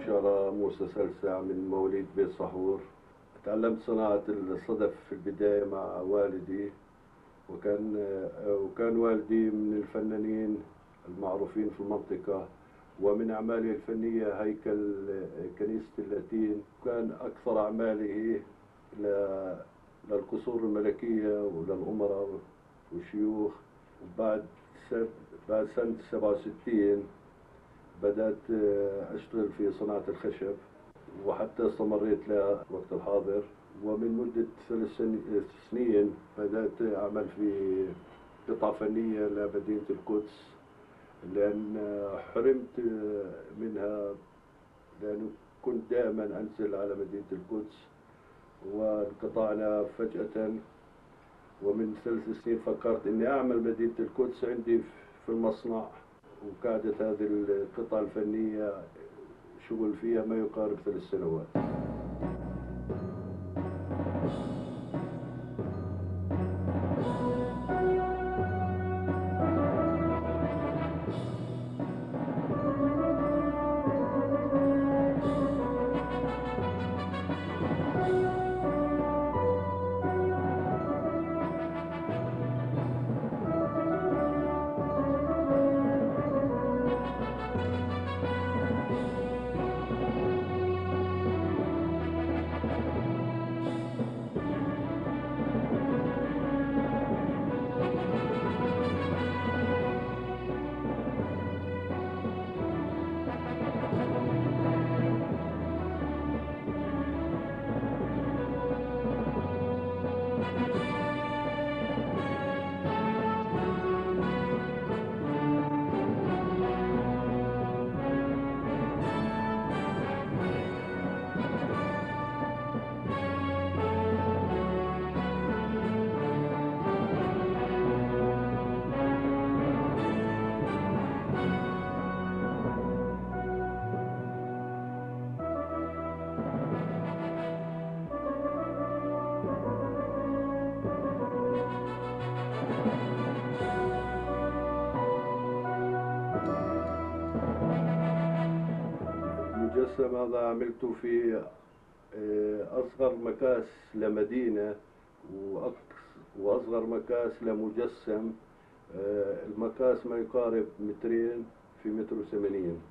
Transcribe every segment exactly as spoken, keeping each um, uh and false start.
بشارة موسى سلسع من مواليد بيت صحور. تعلمت صناعة الصدف في البداية مع والدي، وكان وكان والدي من الفنانين المعروفين في المنطقة، ومن أعماله الفنية هيكل كنيسة اللاتين. كان أكثر أعماله للقصور الملكية وللأمراء والشيوخ. وبعد بعد سنة سبعة وستين بدأت أشتغل في صناعة الخشب، وحتى استمريت للوقت الحاضر. ومن مدة ثلاث سنين بدأت أعمل في قطعة فنية لمدينة القدس، لأن حرمت منها، لأنه كنت دائما أنزل على مدينة القدس وانقطعنا فجأة. ومن ثلاث سنين فكرت أني أعمل مدينة القدس عندي في المصنع، وكادت هذه القطعة الفنية شغل فيها ما يقارب ثلاث سنوات. المجسم هذا عملته في أصغر مكاس لمدينة وأصغر مكاس لمجسم. المكاس ما يقارب مترين في متر وثمانين،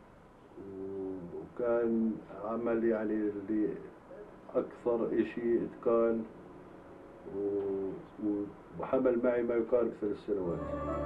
وكان عمل يعني اللي أكثر إشي إتقان، وحمل معي ما يقارب ثلاث سنوات.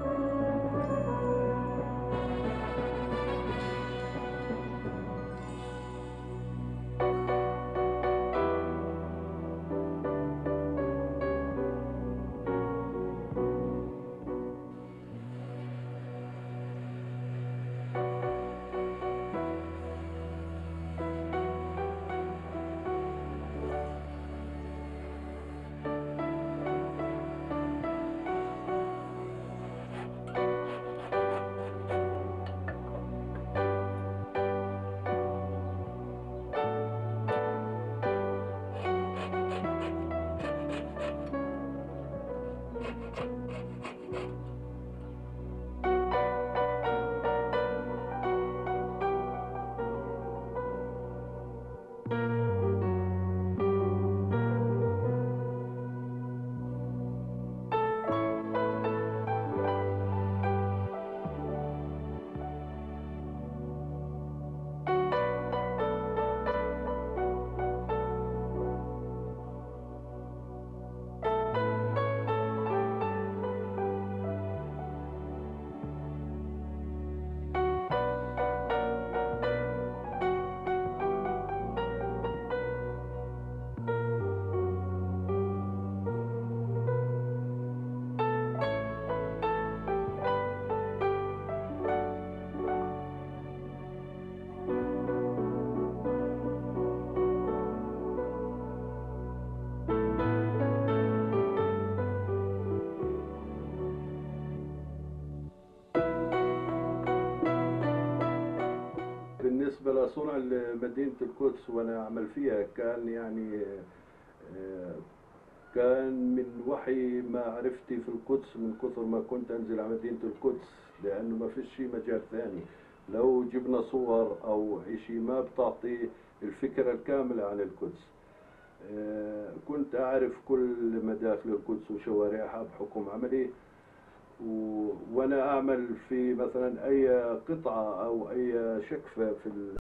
بالنسبة لصنع مدينة القدس وأنا أعمل فيها، كان يعني كان من وحي معرفتي في القدس، من كثر ما كنت أنزل على مدينة القدس، لأنه ما فيش شيء مجال ثاني. لو جبنا صور أو إشي ما بتعطي الفكرة الكاملة عن القدس. آه، كنت أعرف كل مداخل القدس وشوارعها بحكم عملي، و... وأنا أعمل في مثلا أي قطعة أو أي شقفة في